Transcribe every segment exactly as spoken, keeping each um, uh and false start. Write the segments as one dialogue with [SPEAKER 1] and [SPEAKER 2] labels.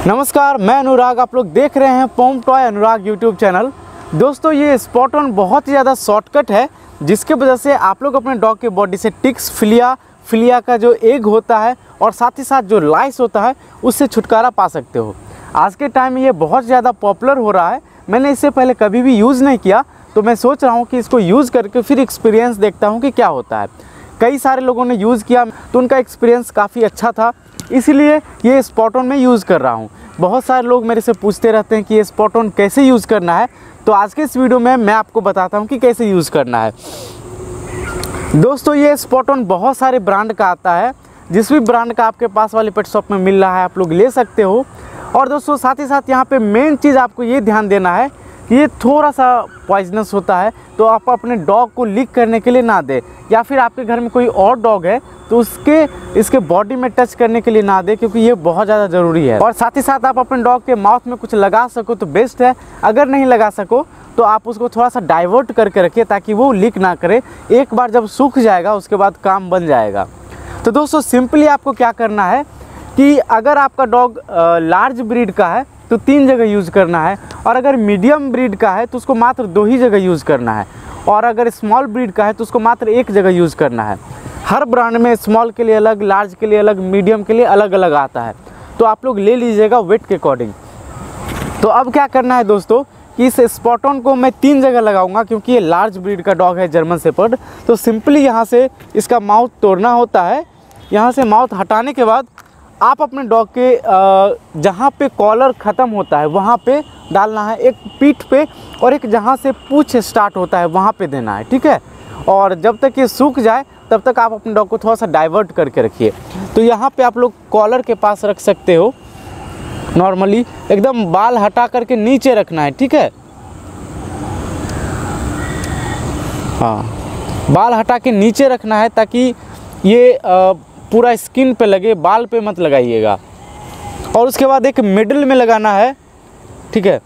[SPEAKER 1] नमस्कार, मैं अनुराग। आप लोग देख रहे हैं pom toy Anurag YouTube channel. दोस्तों, ये स्पॉट ऑन बहुत ही ज़्यादा शॉर्टकट है, जिसके वजह से आप लोग अपने डॉग के बॉडी से टिक्स, फिलिया फिलिया का जो एग होता है और साथ ही साथ जो लाइस होता है उससे छुटकारा पा सकते हो। आज के टाइम में ये बहुत ज़्यादा पॉपुलर हो रहा है। मैंने इससे पहले कभी भी यूज़ नहीं किया, तो मैं सोच रहा हूँ कि इसको यूज़ करके फिर एक्सपीरियंस देखता हूँ कि क्या होता है। कई सारे लोगों ने यूज़ किया तो उनका एक्सपीरियंस काफ़ी अच्छा था, इसीलिए ये स्पॉट ऑन में यूज़ कर रहा हूँ। बहुत सारे लोग मेरे से पूछते रहते हैं कि ये स्पॉट ऑन कैसे यूज़ करना है, तो आज के इस वीडियो में मैं आपको बताता हूँ कि कैसे यूज़ करना है। दोस्तों, ये स्पॉट ऑन बहुत सारे ब्रांड का आता है। जिस भी ब्रांड का आपके पास वाले पेट शॉप में मिल रहा है आप लोग ले सकते हो। और दोस्तों, साथ ही साथ यहाँ पे मेन चीज़ आपको ये ध्यान देना है कि ये थोड़ा सा पॉइजनस होता है, तो आप अपने डॉग को लीक करने के लिए ना दें, या फिर आपके घर में कोई और डॉग है तो उसके इसके बॉडी में टच करने के लिए ना दें, क्योंकि ये बहुत ज़्यादा ज़रूरी है। और साथ ही साथ आप अपने डॉग के माउथ में कुछ लगा सको तो बेस्ट है। अगर नहीं लगा सको तो आप उसको थोड़ा सा डाइवर्ट करके रखिए ताकि वो लीक ना करे। एक बार जब सूख जाएगा उसके बाद काम बन जाएगा। तो दोस्तों, सिंपली आपको क्या करना है कि अगर आपका डॉग लार्ज ब्रीड का है तो तीन जगह यूज़ करना है, और अगर मीडियम ब्रीड का है तो उसको मात्र दो ही जगह यूज़ करना है, और अगर स्मॉल ब्रीड का है तो उसको मात्र एक जगह यूज़ करना है। हर ब्रांड में स्मॉल के लिए अलग, लार्ज के लिए अलग, मीडियम के लिए अलग अलग आता है, तो आप लोग ले लीजिएगा वेट के अकॉर्डिंग। तो अब क्या करना है दोस्तों कि इस स्पॉट ऑन को मैं तीन जगह लगाऊंगा, क्योंकि ये लार्ज ब्रीड का डॉग है, जर्मन शेपर्ड। तो सिंपली यहाँ से इसका माउथ तोड़ना होता है। यहाँ से माउथ हटाने के बाद आप अपने डॉग के जहाँ पे कॉलर ख़त्म होता है वहाँ पे डालना है, एक पीठ पे, और एक जहाँ से पूँछ स्टार्ट होता है वहाँ पे देना है, ठीक है। और जब तक ये सूख जाए तब तक आप अपने डॉग को थोड़ा सा डाइवर्ट करके रखिए। तो यहाँ पे आप लोग कॉलर के पास रख सकते हो। नॉर्मली एकदम बाल हटा करके नीचे रखना है, ठीक है। हाँ, बाल हटा के नीचे रखना है ताकि ये आ, पूरा स्किन पे लगे, बाल पे मत लगाइएगा। और उसके बाद एक मिडिल में लगाना है, ठीक है।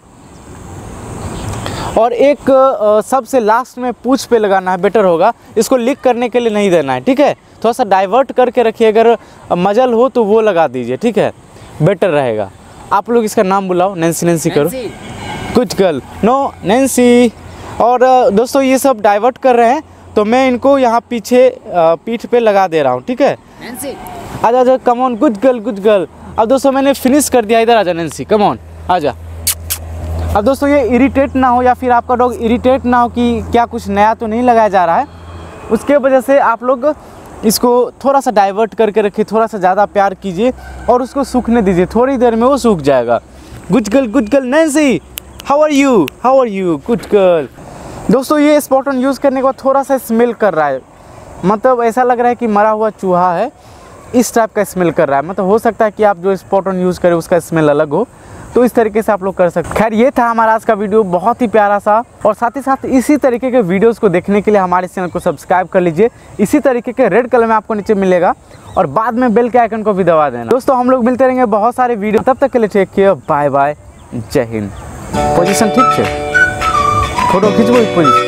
[SPEAKER 1] और एक आ, सबसे लास्ट में पूंछ पे लगाना है, बेटर होगा। इसको लीक करने के लिए नहीं देना है, ठीक है। थोड़ा सा डाइवर्ट करके रखिए, अगर मजल हो तो वो लगा दीजिए, ठीक है, बेटर रहेगा। आप लोग इसका नाम बुलाओ, नैन्सी नैन्सी करो, गुड गर्ल, नो नैन्सी। और दोस्तों, ये सब डाइवर्ट कर रहे हैं तो मैं इनको यहाँ पीछे पीठ पे लगा दे रहा हूँ, ठीक है। नैन्सी आजा आजा, come on, good girl good girl. अब दोस्तों मैंने फिनिश कर दिया, इधर आजा नैन्सी, कम ऑन आजा। अब दोस्तों, ये इरिटेट ना हो, या फिर आपका डॉग इरिटेट ना हो कि क्या कुछ नया तो नहीं लगाया जा रहा है, उसके वजह से आप लोग इसको थोड़ा सा डाइवर्ट करके रखिए, थोड़ा सा ज़्यादा प्यार कीजिए और उसको सूखने दीजिए। थोड़ी देर में वो सूख जाएगा। Good girl good girl Nancy, how are you how are you good girl. दोस्तों, ये स्पॉट ऑन यूज़ करने के बाद थोड़ा सा स्मेल कर रहा है, मतलब ऐसा लग रहा है कि मरा हुआ चूहा है, इस टाइप का स्मेल कर रहा है। मतलब हो सकता है कि आप जो स्पॉट ऑन यूज़ करें उसका स्मेल अलग हो, तो इस तरीके से आप लोग कर सकते हैं। खैर, ये था हमारा आज का वीडियो, बहुत ही प्यारा सा। और साथ ही साथ इसी तरीके के वीडियोस को देखने के लिए हमारे चैनल को सब्सक्राइब कर लीजिए। इसी तरीके के रेड कलर में आपको नीचे मिलेगा, और बाद में बेल के आइकन को भी दबा देना। दोस्तों, हम लोग मिलते रहेंगे बहुत सारे वीडियो, तब तक के लिए टेक केयर, बाय बाय, जय हिंद। पोजीशन ठीक है, फोटो खींचबो, पोजीशन।